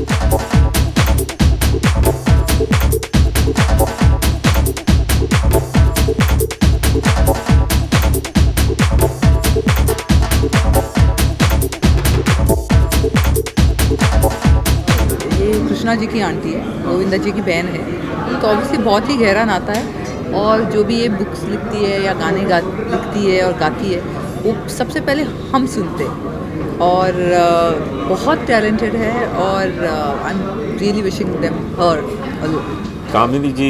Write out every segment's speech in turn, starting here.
कृष्णा जी की आंटी है, गोविंदा जी की बहन है, तो ऑब्वियसली बहुत ही गहरा नाता है। और जो भी ये बुक्स लिखती है या गाने लिखती है और गाती है, वो सबसे पहले हम सुनते हैं। और बहुत टैलेंटेड है और I am really wishing them हर। कामिनी जी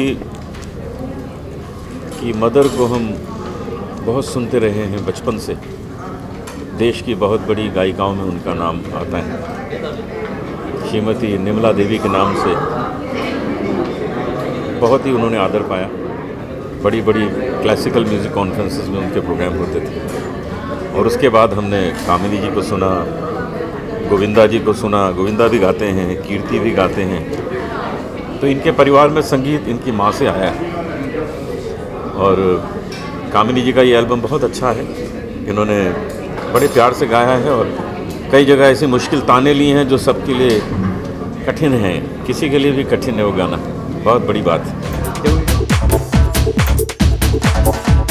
की मदर को हम बहुत सुनते रहे हैं बचपन से। देश की बहुत बड़ी गायिकाओं में उनका नाम आता है। श्रीमती निर्मला देवी के नाम से बहुत ही उन्होंने आदर पाया। बड़ी बड़ी क्लासिकल म्यूज़िक कॉन्फ्रेंसेस में उनके प्रोग्राम होते थे। और उसके बाद हमने कामिनी जी को सुना, गोविंदा जी को सुना। गोविंदा भी गाते हैं, कीर्ति भी गाते हैं। तो इनके परिवार में संगीत इनकी माँ से आया है। और कामिनी जी का ये एल्बम बहुत अच्छा है। इन्होंने बड़े प्यार से गाया है और कई जगह ऐसी मुश्किल ताने लिए हैं जो सबके लिए कठिन हैं। किसी के लिए भी कठिन है वो गाना, बहुत बड़ी बात है।